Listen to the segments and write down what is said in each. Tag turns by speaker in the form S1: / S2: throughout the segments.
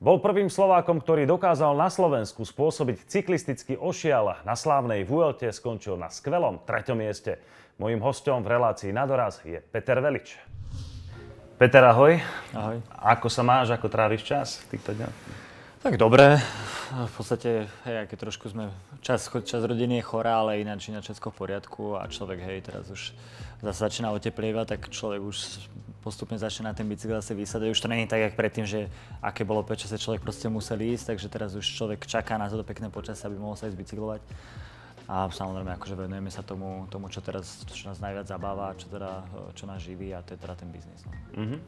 S1: Bol prvým Slovákom, ktorý dokázal na Slovensku spôsobiť cyklistický ošial. Na slávnej Vuelte skončil na skvelom 3. mieste. Mojím hosťom v relácii Na doraz je Peter Velič. Peter, ahoj.
S2: Ahoj.
S1: Ako sa máš, ako tráviš čas v týchto dňoch?
S2: Tak dobre. V podstate, hej, aké trošku sme, čas rodiny je chorá, ale ináč všetko v poriadku a človek, hej, teraz už zase začína oteplievať, tak človek už postupne začne na ten bicykel zase vysadať. Už to není tak, jak predtým, že aké bolo počasie, človek proste musel ísť, takže teraz už človek čaká na to pekné počasie, aby mohol sa ísť bicyklovať. A samozrejme, akože venujeme sa tomu, čo nás najviac zabáva, čo nás živí, a to je teda ten biznis. No.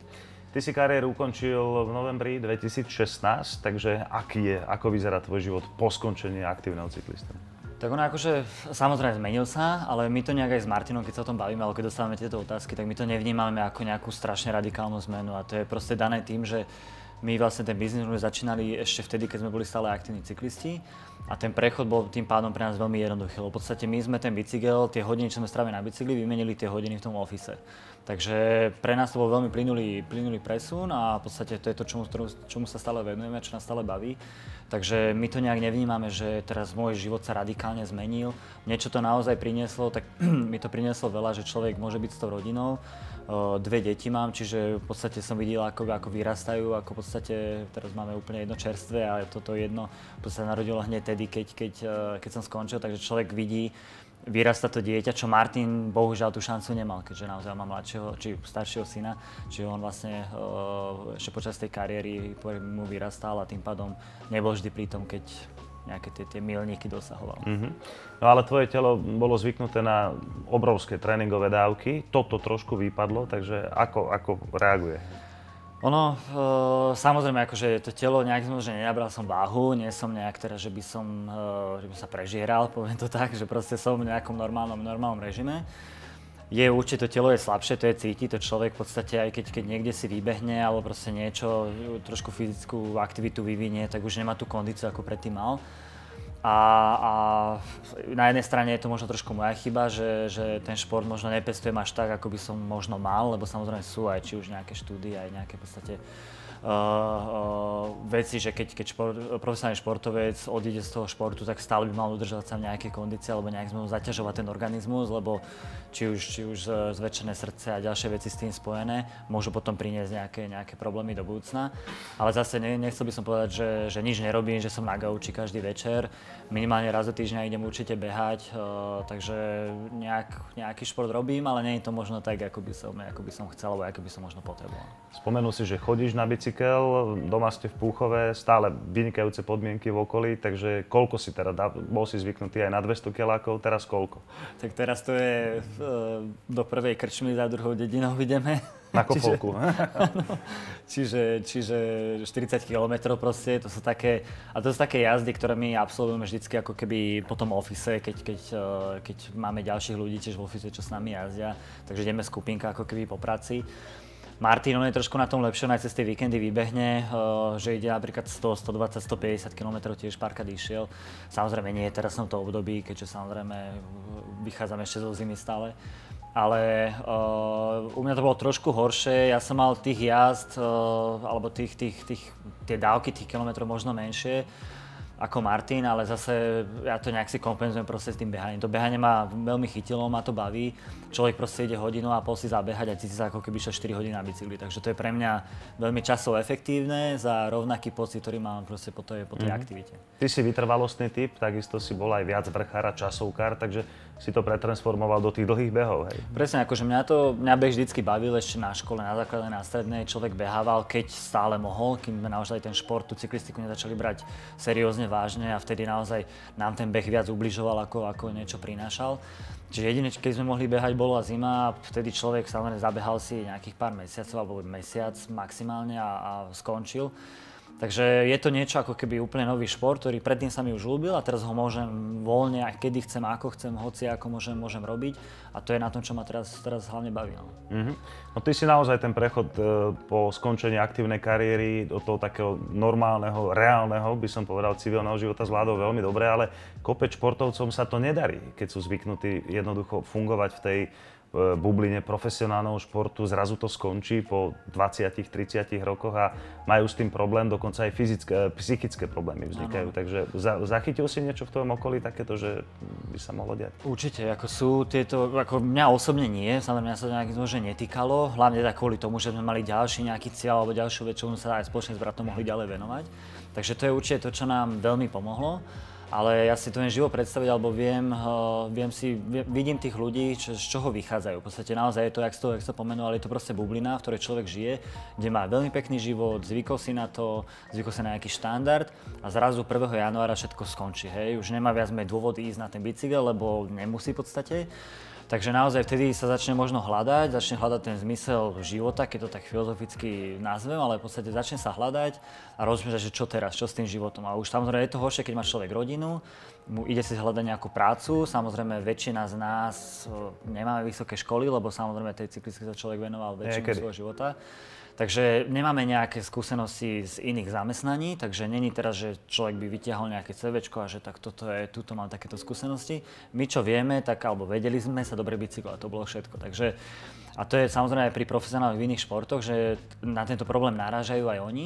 S1: Ty si kariéru ukončil v novembri 2016, takže ako vyzerá tvoj život po skončení aktívneho cyklistu?
S2: Tak ono akože samozrejme zmenil sa, ale my to nejak aj s Martinom, keď sa o tom bavíme, ale keď dostávame tieto otázky, tak my to nevnímame ako nejakú strašne radikálnu zmenu, a to je proste dané tým, že my vlastne ten biznis sme začínali ešte vtedy, keď sme boli stále aktívni cyklisti, a ten prechod bol tým pádom pre nás veľmi jednoduchý, lebo v podstate my sme ten bicykel, tie hodiny, čo sme strávili na bicykli, vymenili tie hodiny v tom office. Takže pre nás to bol veľmi plynulý presun a v podstate to je to, čomu sa stále venujeme, čo nás stále baví. Takže my to nejak nevnímame, že teraz môj život sa radikálne zmenil. Niečo to naozaj prinieslo, tak mi to prinieslo veľa, že človek môže byť s tou rodinou. 2 deti mám, čiže v podstate som videl, ako vyrastajú, ako v podstate teraz máme úplne jedno čerstvé, ale toto jedno v podstate narodilo hneď tedy, keď som skončil, takže človek vidí, vyrasta to dieťa, čo Martin bohužiaľ tú šancu nemal, keďže naozaj má mladšieho či staršieho syna, čiže on vlastne ešte počas tej kariéry mu vyrastal a tým pádom nebol vždy pri tom, keď nejaké tie milníky dosahoval.
S1: No ale tvoje telo bolo zvyknuté na obrovské tréningové dávky, toto trošku vypadlo, takže ako reaguje?
S2: Ono, samozrejme, akože to telo nejak že nenabral som váhu, nie som nejak teraz, že by som sa prežieral, poviem to tak, že proste som v nejakom normálnom režime. Je určite, to telo je slabšie, to je cíti, to človek v podstate aj keď niekde si vybehne alebo proste niečo, trošku fyzickú aktivitu vyvinie, tak už nemá tú kondíciu, ako predtým mal. A na jednej strane je to možno trošku moja chyba, že ten šport možno nepestujem až tak, ako by som možno mal, lebo samozrejme sú aj či už nejaké štúdie, aj nejaké v podstate veci, že keď profesionálny športovec odíde z toho športu, tak stále by mal udržovať sa v nejakej kondícii alebo nejak sme zaťažovať ten organizmus, lebo či už zväčšené srdce a ďalšie veci s tým spojené môžu potom priniesť nejaké problémy do budúcna. Ale zase nechcel by som povedať, že nič nerobím, že som na gauči každý večer. Minimálne raz do týždňa idem určite behať, takže nejaký šport robím, ale nie je to možno tak, ako by som chcel, alebo ako by som možno potreboval.
S1: Spomenul si, že chodíš na bicykel, doma ste v Púchove, stále vynikajúce podmienky v okolí, takže koľko si teda, bol si zvyknutý aj na 200 kilákov, teraz koľko?
S2: Tak teraz to je do prvej krčmy, za druhou dedinou ideme.
S1: Na Kofolku.
S2: Čiže 40 km proste, to sú také jazdy, ktoré my absolvujeme vždycky ako keby po tom office, keď máme ďalších ľudí tiež v office, čo s nami jazdia, takže ideme skupinka ako keby po práci. Martin, on je trošku na tom lepšie, aj cez tie víkendy vybehne, že ide napríklad 100, 120, 150 km, tiež párkrát išiel. Samozrejme nie je teraz v tomto období, keďže samozrejme vychádzame ešte zo zimy stále. Ale u mňa to bolo trošku horšie, ja som mal tých jazd, alebo tie dávky tých kilometrov možno menšie ako Martin, ale zase ja to nejak si kompenzujem proste s tým behaním. To behanie ma veľmi chytilo, ma to baví. Človek proste ide hodinu a pol si zabehať a cíti sa ako keby 4 hodiny na bicykli. Takže to je pre mňa veľmi časovo efektívne za rovnaký pocit, ktorý mám proste po tej aktivite.
S1: Ty si vytrvalostný typ, takisto si bol aj viac vrchár a časovkár, takže si to pretransformoval do tých dlhých behov, hej?
S2: Presne, akože mňa beh vždycky bavil ešte na škole, na základnej, na strednej. Človek behával, keď stále mohol, kým sme naozaj ten šport, tú cyklistiku nezačali brať seriózne, vážne a vtedy naozaj nám ten beh viac ubližoval, ako niečo prinášal. Čiže jediné, keď sme mohli behať, bola zima a vtedy človek samozrejme zabehal si nejakých pár mesiacov alebo mesiac maximálne a skončil. Takže je to niečo ako keby úplne nový šport, ktorý predtým sa mi už ľúbil a teraz ho môžem voľne, aj kedy chcem, ako chcem, hoci ako môžem robiť a to je na tom, čo ma teraz hlavne baví.
S1: No ty si naozaj ten prechod po skončení aktívnej kariéry do toho takého normálneho, reálneho, by som povedal, civilného života zvládol veľmi dobre, ale kopec športovcom sa to nedarí, keď sú zvyknutí jednoducho fungovať v tej bubline profesionálneho športu, zrazu to skončí po 20-30 rokoch a majú s tým problém, dokonca aj psychické problémy vznikajú. Ano. Takže zachytil si niečo v tvojom okolí takéto, že by sa mohlo diať?
S2: Určite, ako sú tieto, ako mňa osobne nie, samozrejme mňa sa to nejakým spôsobom netýkalo, hlavne tak kvôli tomu, že sme mali ďalší nejaký cieľ alebo ďalšiu vec, čo sme sa aj spoločne s bratom mohli ďalej venovať. Takže to je určite to, čo nám veľmi pomohlo. Ale ja si to viem živo predstaviť, alebo vidím tých ľudí, z čoho vychádzajú. V podstate naozaj je to, jak ste to pomenovali, je to proste bublina, v ktorej človek žije, kde má veľmi pekný život, zvykol si na to, zvykol si na nejaký štandard a zrazu 1. januára všetko skončí. Hej. Už nemá viac menej dôvod ísť na ten bicykel, lebo nemusí v podstate. Takže naozaj vtedy sa začne možno začne hľadať ten zmysel života, keď to tak filozoficky nazvem, ale v podstate začne sa hľadať a rozmýšľať, že čo teraz, čo s tým životom. A už samozrejme je to horšie, keď má človek rodinu, ide si hľadať nejakú prácu, samozrejme väčšina z nás nemáme vysoké školy, lebo samozrejme tej cyklistike sa človek venoval väčšinu svojho života. Takže nemáme nejaké skúsenosti z iných zamestnaní, takže není teraz, že človek by vytiahol nejaké CVčko a že tak tuto mám takéto skúsenosti. My čo vieme, tak alebo vedeli sme sa dobre bicyklovať, to bolo všetko. Takže, a to je samozrejme aj pri profesionálnych v iných športoch, že na tento problém narážajú aj oni.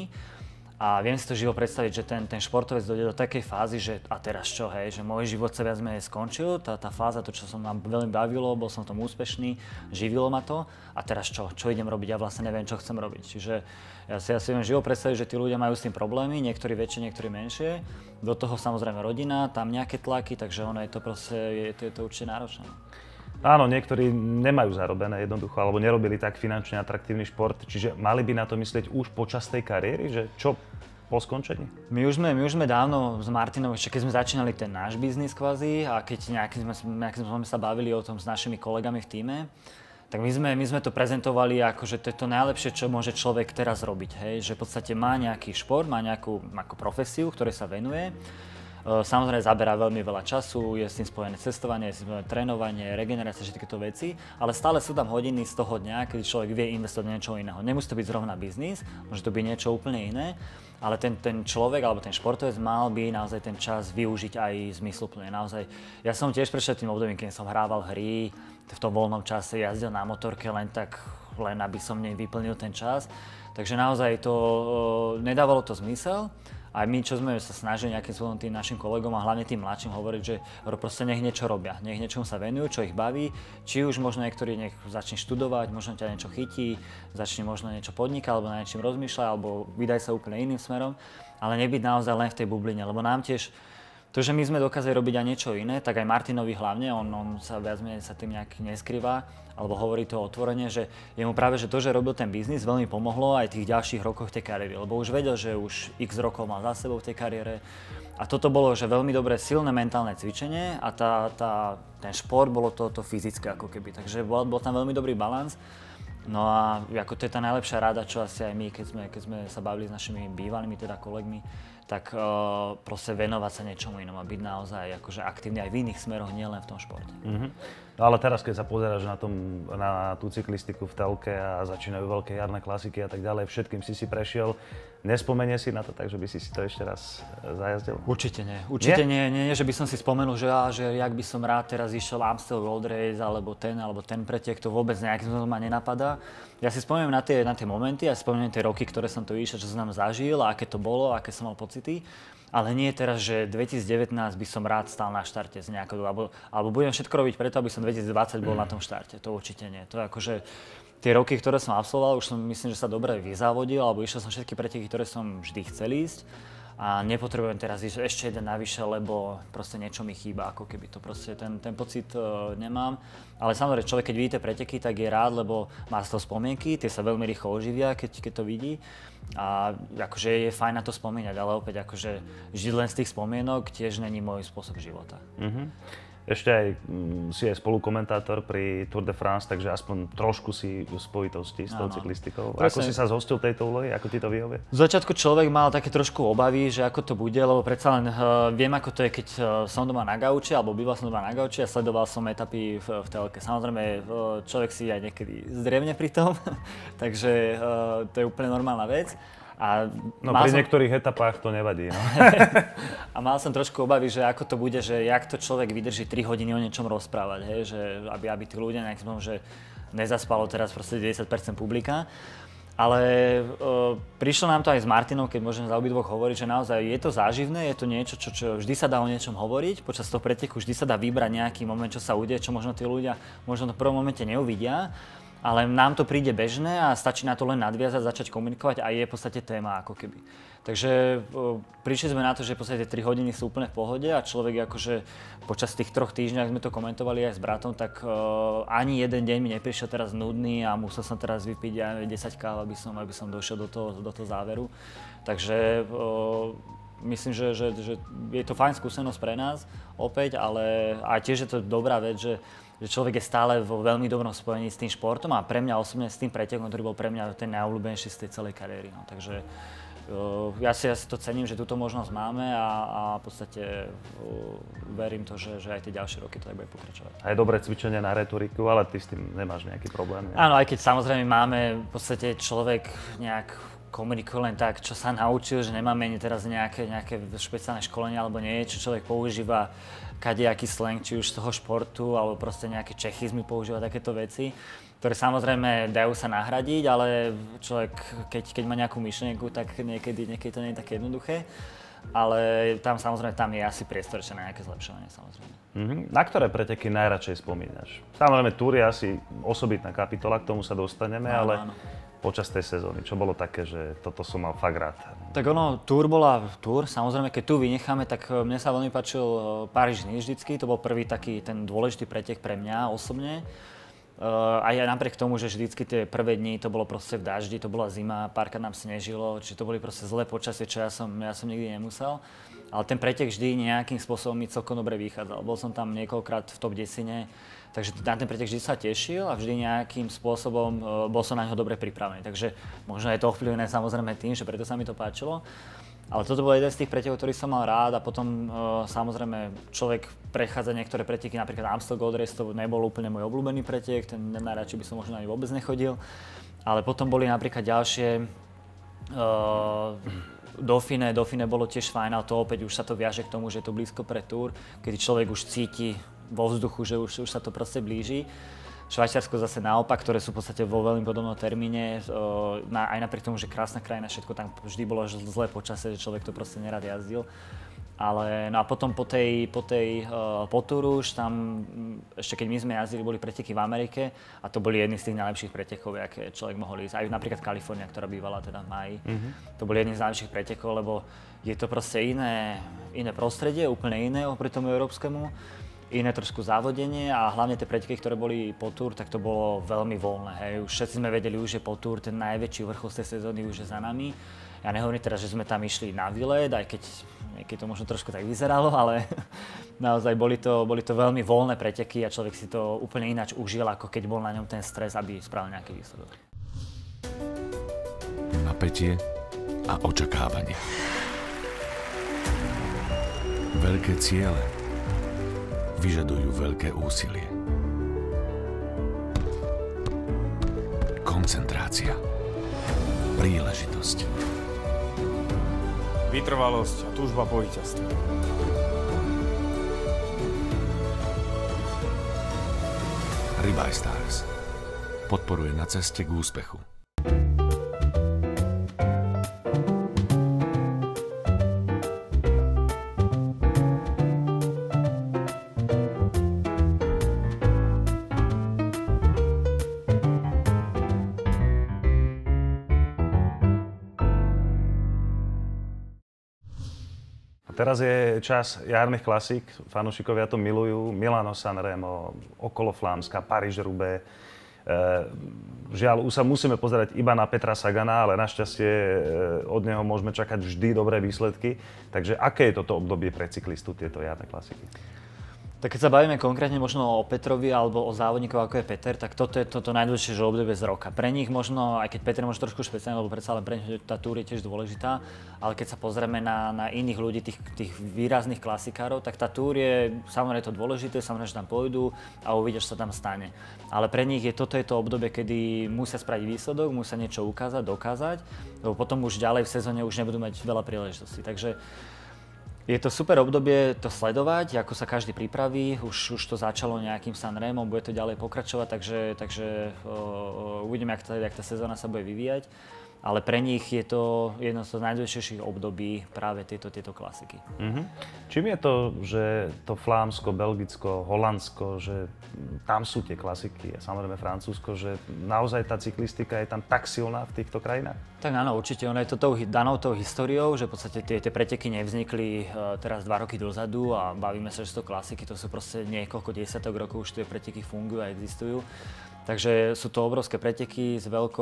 S2: A viem si to živo predstaviť, že ten športovec dojde do takej fázy, že a teraz čo, hej, že môj život sa viac menej skončil, tá fáza, to, čo som ma veľmi bavilo, bol som tom úspešný, živilo ma to a teraz čo idem robiť, ja vlastne neviem, čo chcem robiť. Čiže ja si viem živo predstaviť, že tí ľudia majú s tým problémy, niektorí väčšie, niektorí menšie, do toho samozrejme rodina, tam nejaké tlaky, takže ono je to proste, je to určite náročné.
S1: Áno, niektorí nemajú zarobené jednoducho, alebo nerobili tak finančne atraktívny šport, čiže mali by na to myslieť už počas tej kariéry, že čo po skončení?
S2: My už sme dávno s Martinom, ešte keď sme začínali ten náš biznis kvázi a keď nejakým sme sa bavili o tom s našimi kolegami v tíme, tak my sme to prezentovali ako, že to je to najlepšie, čo môže človek teraz robiť, hej? Že v podstate má nejaký šport, má nejakú profesiu, ktorej sa venuje. Samozrejme zaberá veľmi veľa času, je s tým spojené cestovanie, je s tým spojené trénovanie, regenerácia, všetky tieto veci, ale stále sú tam hodiny z toho dňa, kedy človek vie investovať do niečo iného. Nemusí to byť zrovna biznis, môže to byť niečo úplne iné, ale ten človek alebo ten športovec mal by naozaj ten čas využiť aj zmysluplne. Naozaj, ja som tiež prešiel tým obdobím, keď som hrával hry, v tom voľnom čase jazdil na motorke len aby som vyplnil ten čas. Takže naozaj to nedávalo to zmysel. Aj my, čo sme sa snažili nejakým spôsobom tým našim kolegom a hlavne tým mladším hovoriť, že proste nech niečo robia, nech niečomu sa venujú, čo ich baví, či už možno niektorí nech začne študovať, možno ťa niečo chytí, začne možno niečo podnikať alebo na niečím rozmýšľať, alebo vydaj sa úplne iným smerom, ale nebyť naozaj len v tej bubline, lebo nám tiež to, že my sme dokázali robiť aj niečo iné, tak aj Martinovi hlavne, on sa viac menej sa tým nejak neskrýva, alebo hovorí to otvorene, že jemu práve, že to, že robil ten biznis, veľmi pomohlo aj tých ďalších rokoch tej kariéry, lebo už vedel, že už x rokov mal za sebou v tej kariére. A toto bolo, že veľmi dobré silné mentálne cvičenie a ten šport bolo to fyzické ako keby, takže bol tam veľmi dobrý balans. No a ako to je tá najlepšia rada, čo asi aj my, keď sme sa bavili s našimi bývalými teda kolegmi, tak proste venovať sa niečomu inom a byť naozaj akože aktívny aj v iných smeroch, nielen v tom športe.
S1: No ale teraz, keď sa pozeráš na tú cyklistiku v telke a začínajú veľké jarné klasiky a tak ďalej, všetkým si prešiel, nespomenie si na to tak, že by si to ešte raz zajazdil?
S2: Určite nie. Určite nie, že by som si spomenul, že jak by som rád teraz išiel Amstel Gold Race alebo ten pretek, to vôbec nejakým spôsobom ma nenapadá. Ja si spomínam na tie momenty a spomínam tie roky, ktoré som tu išiel, čo som tam zažil a aké to bolo, aké som mal pocity. Ale nie teraz, že 2019 by som rád stál na štarte z nejakého, alebo budem všetko robiť preto, aby som 2020 bol na tom štarte. To určite nie. To je akože tie roky, ktoré som absolvoval, už som myslím, že sa dobre vyzávodil, alebo išiel som všetky preteky, ktoré som vždy chcel ísť. A nepotrebujem teraz ísť ešte jeden navyše, lebo proste niečo mi chýba, ako keby to proste, ten pocit nemám. Ale samozrejme, človek keď vidí tie preteky, tak je rád, lebo má z toho spomienky, tie sa veľmi rýchlo oživia, keď to vidí. A akože je fajn na to spomínať, ale opäť akože žiť len z tých spomienok tiež není môj spôsob života.
S1: Ešte aj si aj spolukomentátor pri Tour de France, takže aspoň trošku si v spojitosti s tou cyklistikou. Ako si sa zhostil tejto úlohy? Ako ti to vyhovuje?
S2: V začiatku človek mal také trošku obavy, že ako to bude, lebo predsa len viem, ako to je, keď som doma na gauči, alebo býval som doma na gauči a sledoval som etapy v telke. Samozrejme, človek si aj niekedy zdrievne pri tom, takže to je úplne normálna vec. A
S1: pri niektorých etapách to nevadí. No.
S2: A mal som trošku obavy, že ako to bude, že jak to človek vydrží 3 hodiny o niečom rozprávať, hej? Že aby tí ľudia nejak že nezaspalo teraz proste 90% publika. Ale prišlo nám to aj s Martinou, keď môžeme za obidvoch hovoriť, že naozaj je to záživné, je to niečo, čo vždy sa dá o niečom hovoriť, počas toho preteku vždy sa dá vybrať nejaký moment, čo sa udeje, čo možno tí ľudia možno v prvom momente neuvidia. Ale nám to príde bežné a stačí na to len nadviazať, začať komunikovať a je v podstate téma ako keby. Takže prišli sme na to, že v podstate 3 hodiny sú úplne v pohode a človek akože počas tých 3 týždňov, sme to komentovali aj s bratom, tak ani jeden deň mi neprišiel teraz nudný a musel som teraz vypiť aj 10 káv, aby som došiel do toho záveru. Takže myslím, že je to fajn skúsenosť pre nás opäť, ale aj tiež je to dobrá vec, že človek je stále vo veľmi dobrom spojení s tým športom a pre mňa osobne s tým pretekom, ktorý bol pre mňa ten najobľúbenejší z tej celej kariéry. No. Takže ja si to cením, že túto možnosť máme a v podstate verím to, že aj tie ďalšie roky to tak bude pokračovať.
S1: A je dobré cvičenie na retoriku, ale ty s tým nemáš nejaký problém? Ne?
S2: Áno, aj keď samozrejme máme v podstate človek nejak komunikuje len tak, čo sa naučil, že nemáme ani teraz nejaké špeciálne školenia alebo nie, čo človek používa kadejaký slang, či už z toho športu, alebo proste nejaké čechizmy používa takéto veci, ktoré samozrejme dajú sa nahradiť, ale človek, keď má nejakú myšlienku, tak niekedy to nie je také jednoduché. Ale tam samozrejme je asi priestor ešte na nejaké zlepšovanie, samozrejme.
S1: Na ktoré preteky najradšej spomínaš? Samozrejme, Tour je asi osobitná kapitola, k tomu sa dostaneme, ale počas tej sezóny, čo bolo také, že toto som mal fakt rád?
S2: Tak Tour bola Tour, samozrejme, keď tu vynecháme, tak mne sa veľmi páčil Paríž-Nice vždycky, to bol prvý taký ten dôležitý pretek pre mňa osobne. Aj napriek tomu, že vždycky tie prvé dni to bolo proste v daždi, to bola zima, párkrát nám snežilo, čiže to boli proste zlé počasie, čo ja som nikdy nemusel. Ale ten pretek vždy nejakým spôsobom mi celkom dobre vychádzal. Bol som tam niekoľkrát v top 10, takže na ten pretek vždy sa tešil a vždy nejakým spôsobom bol som na ňo dobre pripravený. Takže možno je to ovplyvnené samozrejme tým, že preto sa mi to páčilo. Ale toto bol jeden z tých pretekov, ktorý som mal rád a potom samozrejme človek prechádza niektoré preteky, napríklad Amstel Gold Race, to nebol úplne môj obľúbený pretek, ten najradšej by som možno ani vôbec nechodil. Ale potom boli napríklad ďalšie, Dauphiné bolo tiež fajn, ale to opäť už sa to viaže k tomu, že je to blízko pre Tour, kedy človek už cíti vo vzduchu, že už sa to proste blíži. Švajčiarsko zase naopak, ktoré sú v podstate vo veľmi podobnom termíne, aj napriek tomu, že krásna krajina, všetko tam vždy bolo zlé počasie, že človek to proste nerad jazdil. Ale no a potom po Touru už tam, ešte keď my sme jazdili, boli preteky v Amerike a to boli jedni z tých najlepších pretekov, aké človek mohol ísť. Aj napríklad Kalifornia, ktorá bývala teda v máji. To boli jedni z najlepších pretekov, lebo je to proste iné prostredie, úplne iné oproti tomu európskemu. Iné trošku závodenie a hlavne tie preteky, ktoré boli po Tour, tak to bolo veľmi voľné. Hej. Už všetci sme vedeli, už je po Tour, ten najväčší vrchol z tej sezóny už je za nami. Ja nehovorím teraz, že sme tam išli na výlet, aj keď to možno trošku tak vyzeralo, ale naozaj boli to veľmi voľné preteky a človek si to úplne ináč užil, ako keď bol na ňom ten stres, aby spravil nejaký výsledok.
S3: Napätie a očakávanie. Veľké ciele vyžadujú veľké úsilie. Koncentrácia. Príležitosť.
S4: Vytrvalosť a túžba po víťazstve.
S3: Ribeye Stars podporuje na ceste k úspechu.
S1: Teraz je čas jarných klasík, fanúšikovia to milujú. Milano Sanremo, okolo Flámska, Paríž-Roubaix. Žiaľ, už sa musíme pozerať iba na Petra Sagana, ale našťastie od neho môžeme čakať vždy dobré výsledky. Takže aké je toto obdobie pre cyklistu, tieto jarné klasiky?
S2: Tak keď sa bavíme konkrétne možno o Petrovi alebo o závodníkov ako je Peter, tak toto je to najdôležitejšie obdobie z roka. Pre nich možno, aj keď Peter je možno trošku špeciálny, lebo predsa len pre nich tá túr je tiež dôležitá, ale keď sa pozrieme na iných ľudí, tých výrazných klasikárov, tak tá túr je samozrejme to dôležité, samozrejme, že tam pôjdu a uvidia, čo sa tam stane. Ale pre nich toto je to obdobie, kedy musia spraviť výsledok, musia niečo ukázať, dokázať, lebo potom už ďalej v sezóne už nebudú mať veľa príležitostí. Takže je to super obdobie to sledovať, ako sa každý pripraví, už to začalo nejakým Sanremom, bude to ďalej pokračovať, takže uvidíme, jak tá sezóna sa bude vyvíjať. Ale pre nich je to jedno z najdôležitejších období práve tieto klasiky.
S1: Čím je to, že to Flámsko, Belgicko, Holandsko, že tam sú tie klasiky a samozrejme Francúzsko, že naozaj tá cyklistika je tam tak silná v týchto krajinách?
S2: Tak áno, určite. Ono je to danou tou históriou, že v podstate tie preteky nevznikli teraz 2 roky dozadu a bavíme sa, že sú to klasiky, to sú proste niekoľko desiatok rokov, už tie preteky fungujú a existujú. Takže sú to obrovské preteky s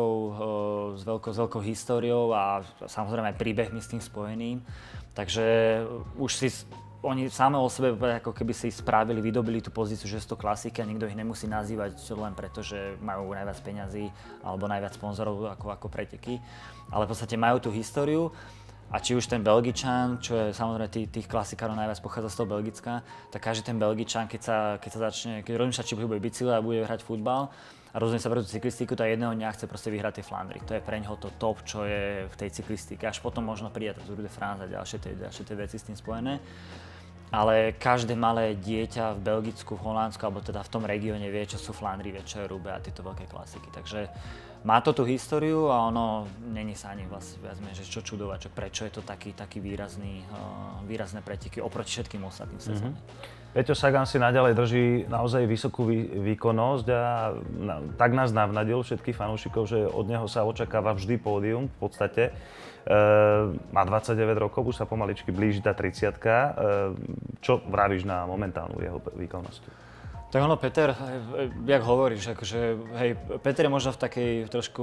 S2: veľkou históriou a samozrejme aj príbehmi s tým spojeným. Takže už oni same o sebe ako keby si spravili, vydobili tú pozíciu, že sú to klasiky a nikto ich nemusí nazývať len preto, že majú najviac peňazí alebo najviac sponzorov ako preteky. Ale v podstate majú tú históriu. A či už ten Belgičan, čo je samozrejme tých klasikárov najviac pochádza z toho Belgicka, tak každý ten Belgičan, keď rozmýšľa, či bude bicyklovať a bude hrať futbal a rozhodne sa pre tú cyklistiku, tak jedného dňa chce proste vyhrať tie Flandry. To je pre ňoho to top, čo je v tej cyklistike. Až potom možno príde Tour de France a ďalšie tie veci s tým spojené. Ale každé malé dieťa v Belgicku, v Holandsku, alebo teda v tom regióne vie, čo sú Flandry, vie, čo je Roubaix a tieto veľké klasiky. Takže má to tú históriu a ono není sa ani vlastne viac menej, že čo čudovať, že prečo je to taký výrazné preteky oproti všetkým ostatným sezónam.
S1: Peťo Sagan si naďalej drží naozaj vysokú výkonnosť a tak nás navnadil všetkých fanúšikov, že od neho sa očakáva vždy pódium v podstate. Má 29 rokov, už sa pomaličky blíži tá 30-ka. Čo vravíš na momentálnu jeho výkonnosť?
S2: Tak ono, Peter, jak hovoríš, akože, hej, Peter je možno v takej trošku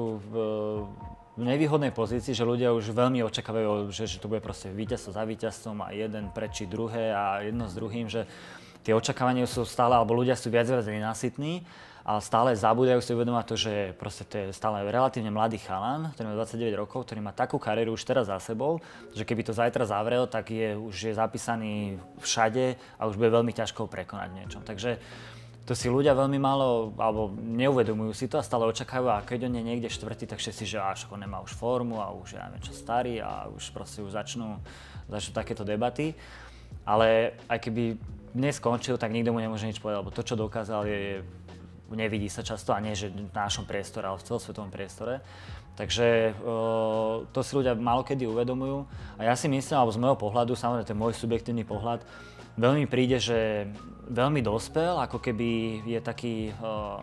S2: v nevýhodnej pozícii, že ľudia už veľmi očakávajú, že to bude proste víťazstvo za víťazstvom a jeden prečí druhé a jedno s druhým, že tie očakávania sú stále, alebo ľudia sú viac nenasytní, ale stále zabúdajú si uvedomať to, že proste to je stále relatívne mladý chalan, ktorý má 29 rokov, ktorý má takú kariéru už teraz za sebou, že keby to zajtra zavrel, tak už je zapísaný všade a už bude veľmi ťažko prekonať niečo. Takže to si ľudia veľmi málo, alebo neuvedomujú si to a stále očakávajú, a keď on je niekde štvrtý, tak všetci, že až ako nemá už formu a už je čo starý a už proste už začnú takéto debaty. Ale aj keby dnes skončil, tak nikto mu nemôže nič povedať, lebo to, čo dokázal, nevidí sa často a nie, že v našom priestore, ale v celosvetovom priestore. Takže to si ľudia málo kedy uvedomujú a ja si myslím, alebo z môjho pohľadu, samozrejme to je môj subjektívny pohľad, veľmi príde, že veľmi dospel, ako keby je taký,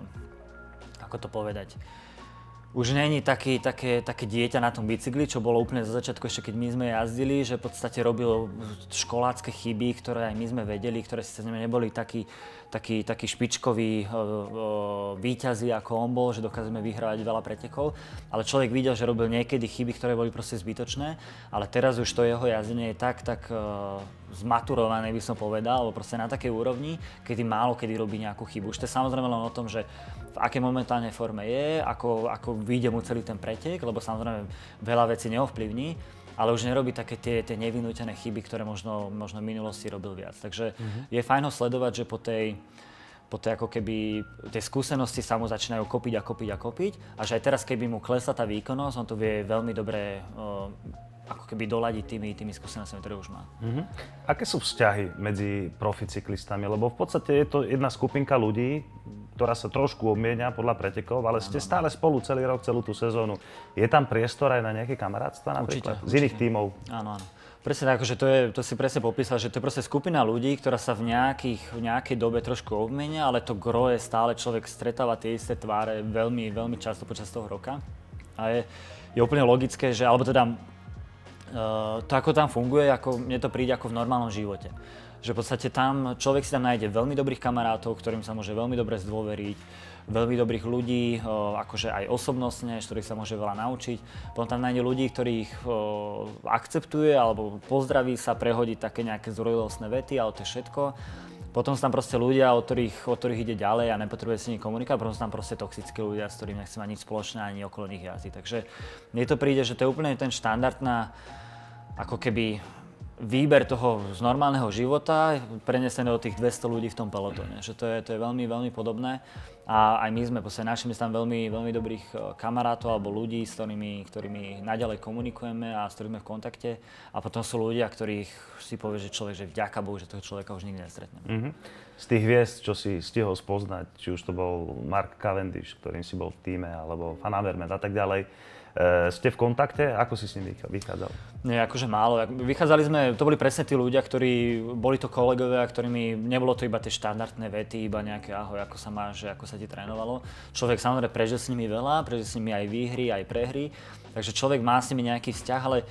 S2: ako to povedať, už není také dieťa na tom bicykli, čo bolo úplne za začiatku ešte keď my sme jazdili, že v podstate robil školácké chyby, ktoré aj my sme vedeli, ktoré si sa neboli takí špičkoví víťazi, ako on bol, že dokážeme vyhrávať veľa pretekov. Ale človek videl, že robil niekedy chyby, ktoré boli proste zbytočné, ale teraz už to jeho jazdenie je tak zmaturované, by som povedal, alebo proste na takej úrovni, kedy málo kedy robí nejakú chybu. Už to je samozrejme len o tom, že v akej momentálnej forme je, ako vyjde mu celý ten pretek, lebo samozrejme veľa vecí neovplyvní, ale už nerobí také tie nevinútené chyby, ktoré možno v minulosti robil viac. Takže je fajn ho sledovať, že po tej ako keby tie skúsenosti sa mu začínajú kopiť a že aj teraz, keby mu klesla tá výkonnosť, on to vie veľmi dobre ako keby doladiť tými skúsenostiami, ktoré už má.
S1: Aké sú vzťahy medzi proficyklistami? Lebo v podstate je to jedna skupinka ľudí, ktorá sa trošku obmienia podľa pretekov, ale ste stále spolu celý rok, celú tú sezónu. Je tam priestor aj na nejaké kamarátstva napríklad? Z iných tímov?
S2: Áno. Presne tak, že to si presne popísal, že to je proste skupina ľudí, ktorá sa v nejakej dobe trošku obmienia, ale to gro je stále, človek stretáva tie isté tváre veľmi, veľmi často počas toho roka. A je úplne logické, že, alebo teda to, ako tam funguje, mne to príde ako v normálnom živote. Že v podstate tam človek si tam nájde veľmi dobrých kamarátov, ktorým sa môže veľmi dobre zdôveriť, veľmi dobrých ľudí, akože aj osobnostne, z ktorých sa môže veľa naučiť. Potom tam nájde ľudí, ktorých akceptuje alebo pozdraví sa, prehodí také nejaké zdvorilostné vety, ale to je všetko. Potom sú tam proste ľudia, od ktorých ide ďalej a nepotrebuje s nimi komunikovať, potom sú tam proste toxickí ľudia, s ktorými nechce mať nič spoločné ani okolo nich jazdy. Takže mne to príde, že to je úplne ten štandardná, ako keby výber toho z normálneho života prenesené do tých 200 ľudí v tom pelotóne. Že to je veľmi, veľmi podobné. A aj my sme našli tam veľmi, veľmi dobrých kamarátov alebo ľudí, s ktorými naďalej komunikujeme a s ktorými sme v kontakte. A potom sú ľudia, ktorých si povie, že človek, že vďaka Bohu, že toho človeka už nikdy nestretneme.
S1: Mm-hmm. Z tých hviezd, čo si stihol spoznať, či už to bol Mark Cavendish, ktorým si bol v tíme, alebo Van Avermaet a tak ďalej, ste v kontakte? Ako si s ním vychádzal?
S2: Nie, akože málo. Vychádzali sme, to boli presne tí ľudia, ktorí boli to kolegovia, ktorými nebolo to iba tie štandardné vety, iba nejaké ahoj, ako sa máš, ako sa ti trénovalo. Človek samozrejme prežil s nimi veľa, prežil s nimi aj výhry, aj prehry, takže človek má s nimi nejaký vzťah, ale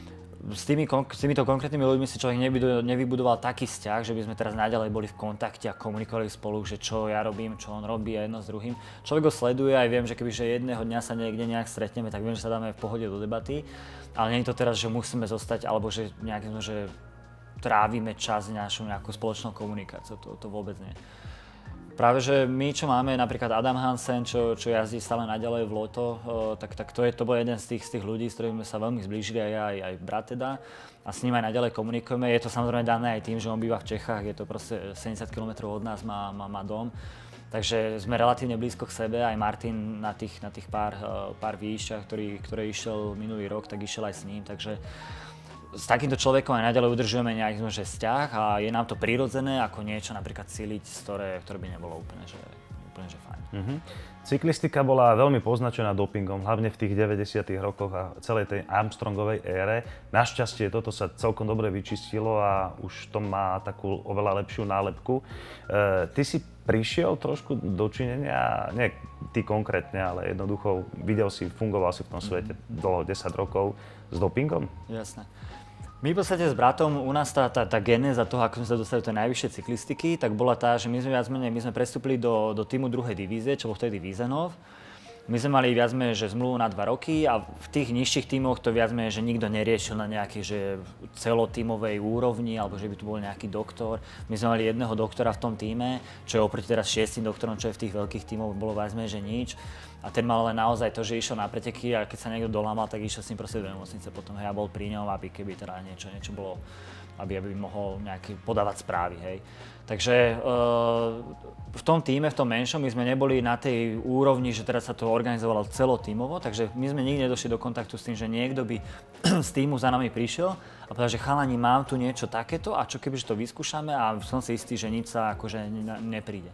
S2: s týmito konkrétnymi ľuďmi si človek nevybudoval taký vzťah, že by sme teraz naďalej boli v kontakte a komunikovali spolu, že čo ja robím, čo on robí a jedno s druhým. Človek ho sleduje aj viem, že kebyže jedného dňa sa niekde nejak stretneme, tak viem, že sa dáme v pohode do debaty. Ale nie je to teraz, že musíme zostať, alebo že že trávime čas nejakou spoločnou komunikáciou. To vôbec nie. Práve, že my, čo máme, napríklad Adam Hansen, čo jazdí stále naďalej v Lotto, tak to bol jeden z tých ľudí, s ktorými sa veľmi zblížili aj brat teda. A s ním aj naďalej komunikujeme. Je to samozrejme dané aj tým, že on býva v Čechách, je to proste 70 km od nás, má dom. Takže sme relatívne blízko k sebe, aj Martin na tých pár výšťach, ktoré išiel minulý rok, tak išiel aj s ním. Takže s takýmto človekom aj naďalej udržujeme nejaký vzťah a je nám to prirodzené ako niečo napríklad cíliť, ktoré by nebolo úplne že fajn. Mm-hmm.
S1: Cyklistika bola veľmi poznačená dopingom, hlavne v tých 90. rokoch a celej tej Armstrongovej ére. Našťastie toto sa celkom dobre vyčistilo a už to má takú oveľa lepšiu nálepku. Ty si prišiel trošku do činenia, nie ty konkrétne, ale jednoducho fungoval si v tom svete dlho, 10 rokov s dopingom?
S2: Jasné. My v podstate s bratom, u nás tá genéza toho, ako sme sa dostali do tej najvyššej cyklistiky, tak bola tá, že my sme prestúpili do týmu druhej divízie, čo bol vtedy Wiesenhof. My sme mali viac menej, že zmluvu na 2 roky a v tých nižších tímoch to viac menej, že nikto neriešil na nejakej že celotímovej úrovni alebo že by tu bol nejaký doktor. My sme mali jedného doktora v tom tíme, čo je oproti teraz 6 doktorom, čo je v tých veľkých tímoch, bolo viac menej, že nič. A ten mal len naozaj to, že išiel na preteky a keď sa niekto dolámal, tak išiel s ním proste do nemocnice. Potom ja bol pri ňom, aby keby teda niečo bolo, aby mohol nejaký podávať správy, hej. Takže v tom tíme, v tom menšom, my sme neboli na tej úrovni, že teraz sa to organizovalo celotímovo, takže my sme nikdy nedošli do kontaktu s tým, že niekto by z tímu za nami prišiel a povedal, že chalani, mám tu niečo takéto a čo kebyže to vyskúšame a som si istý, že nič sa akože nepríde.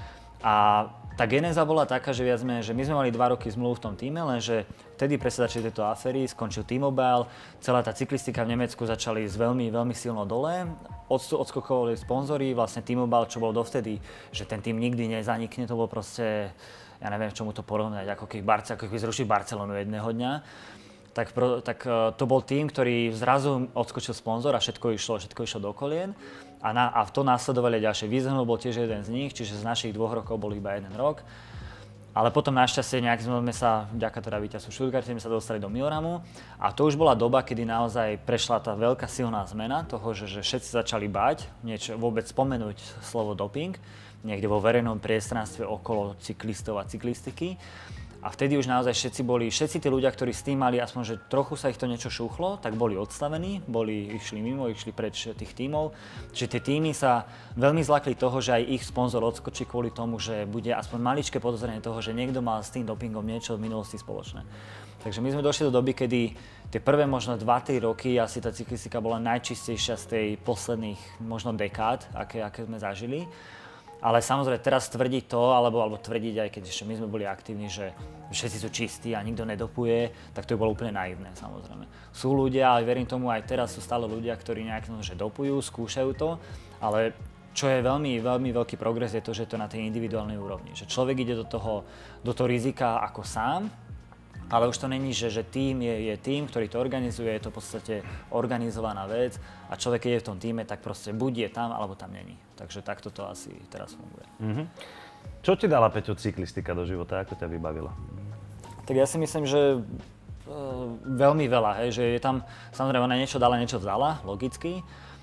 S2: A tá genéza bola taká, že že my sme mali 2 roky zmluvu v tom týme, lenže vtedy presne začali tieto aféry, skončil T-Mobile, celá tá cyklistika v Nemecku začali z veľmi, veľmi silno dole, odskokovali sponzori, vlastne T-Mobile, čo bol dovtedy, že ten tým nikdy nezanikne, to bolo proste, ja neviem, čomu to porovnať, ako keby zrušili Barcelonu jedného dňa. Tak to bol tým, ktorý zrazu odskočil sponzor a všetko išlo do kolien. A v to následovali ďalšie. Wiesenhof bol tiež jeden z nich, čiže z našich 2 rokov bol iba 1 rok. Ale potom našťastie nejak sme sa, vďaka teda víťazstvu v Stuttgarte, sme sa dostali do Milramu. A to už bola doba, kedy naozaj prešla tá veľká silná zmena toho, že všetci začali báť niečo, vôbec spomenúť slovo doping niekde vo verejnom priestranstve okolo cyklistov a cyklistiky. A vtedy už naozaj všetci tí ľudia, ktorí s tým mali aspoň, že trochu sa ich to niečo šúchlo, tak boli odstavení, išli mimo, išli preč tých tímov. Čiže tie tímy sa veľmi zlakli toho, že aj ich sponzor odskočí kvôli tomu, že bude aspoň maličké podozrenie toho, že niekto mal s tým dopingom niečo v minulosti spoločné. Takže my sme došli do doby, kedy tie prvé možno 2-3 roky asi tá cyklistika bola najčistejšia z tej posledných možno dekád, aké sme zažili. Ale samozrejme teraz tvrdiť to, alebo tvrdiť aj keď ešte my sme boli aktívni, že všetci sú čistí a nikto nedopuje, tak to by bolo úplne naivné samozrejme. Sú ľudia, ale verím tomu aj teraz sú stále ľudia, ktorí nejak že dopujú, skúšajú to, ale čo je veľmi, veľmi veľký progres je to, že je to na tej individuálnej úrovni. Že človek ide do toho rizika ako sám, ale už to není, že tím je tím, ktorý to organizuje, je to v podstate organizovaná vec a človek, keď je v tom tíme, tak proste buď je tam, alebo tam není. Takže takto to asi teraz funguje. Mm-hmm.
S1: Čo ti dala, Peťo, cyklistika do života? Ako ťa vybavila?
S2: Tak ja si myslím, že veľmi veľa, hej, že je tam, samozrejme ona niečo dala, niečo vzala, logicky,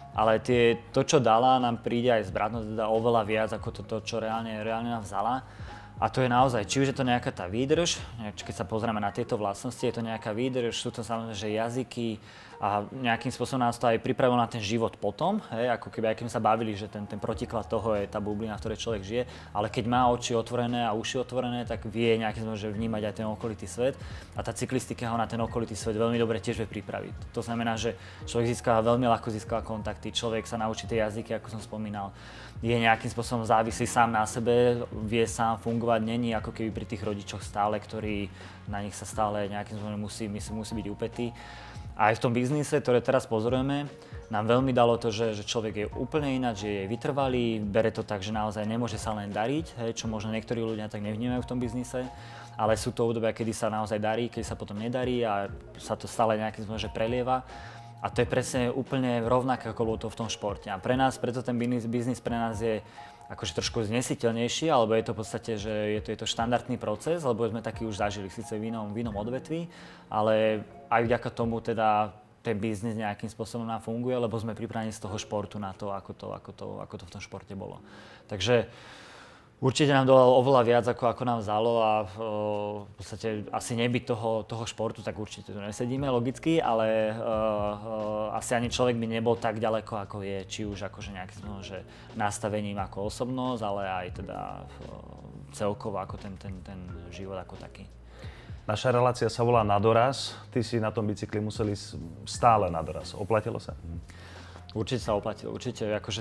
S2: ale to, čo dala, nám príde aj zvratno teda oveľa viac ako to, čo reálne nám vzala. A to je naozaj, či už je to nejaká tá výdrž, keď sa pozrieme na tieto vlastnosti, je to nejaká výdrž, sú to samozrejme, že jazyky a nejakým spôsobom nás to aj pripravilo na ten život potom, ako keby, aj keď sa bavili, že ten protiklad toho je tá bublina, v ktorej človek žije, ale keď má oči otvorené a uši otvorené, tak vie nejakým spôsobom, že vnímať aj ten okolitý svet a tá cyklistika ho na ten okolitý svet veľmi dobre tiež vie pripraviť. To znamená, že človek veľmi ľahko získava kontakty, človek sa naučí tie jazyky, ako som spomínal, je nejakým spôsobom závislý sám na sebe, vie sám fungovať, není ako keby pri tých rodičoch stále, ktorí na nich sa stále nejakým spôsobom musí byť úpetý. A aj v tom biznise, ktoré teraz pozorujeme, nám veľmi dalo to, že človek je úplne ináč, že je vytrvalý, bere to tak, že naozaj nemôže sa len dariť, čo možno niektorí ľudia tak nevnímajú v tom biznise, ale sú to obdobia, kedy sa naozaj darí, keď sa potom nedarí a sa to stále nejakým spôsobom že prelieva. A to je presne úplne rovnaké, ako bolo to v tom športe. A pre nás, preto ten biznis pre nás je akože trošku znesiteľnejší, alebo je to v podstate, že je to štandardný proces, lebo sme taký už zažili, síce v inom odvetví, ale aj vďaka tomu teda ten biznis nejakým spôsobom nám funguje, lebo sme pripravení z toho športu na to, ako to v tom športe bolo. Takže určite nám dalo oveľa viac, ako nám vzalo a v podstate asi nebyť toho športu, tak určite tu nesedíme logicky, ale asi ani človek by nebol tak ďaleko, ako je, či už akože nejakým že nastavením ako osobnosť, ale aj teda celkovo ako ten život ako taký.
S1: Naša relácia sa volá Na doraz. Ty si na tom bicykli museli stále na doraz. Oplatilo sa?
S2: Určite sa oplatilo. Určite. Akože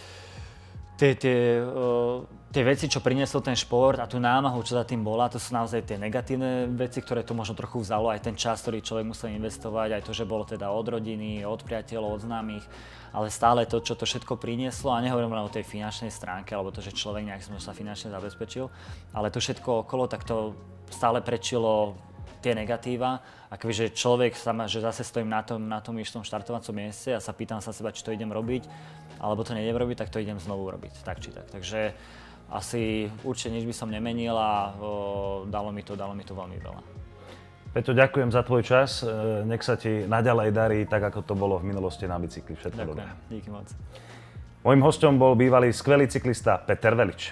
S2: tie veci, čo priniesol ten šport a tú námahu, čo za tým bola, to sú naozaj tie negatívne veci, ktoré to možno trochu vzalo, aj ten čas, ktorý človek musel investovať, aj to, že bolo teda od rodiny, od priateľov, od známych, ale stále to, čo to všetko prinieslo, a nehovorím len o tej finančnej stránke, alebo to, že človek nejak sa finančne zabezpečil, ale to všetko okolo, tak to stále prečilo tie negatíva. A kebyže človek že zase stojím na tom istom štartovacom mieste a sa pýtam sa seba, či to idem robiť, alebo to neidem robiť, tak to idem znovu robiť, tak či tak. Takže asi určite nič by som nemenil a dalo mi to veľmi veľa.
S1: Peťo, ďakujem za tvoj čas. Nech sa ti naďalej darí, tak ako to bolo v minulosti na bicykli. Všetko dobré.
S2: Díky moc.
S1: Mojím hosťom bol bývalý skvelý cyklista Peter Velič.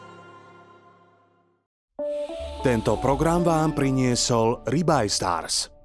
S5: Tento program vám priniesol Ribaj Stars.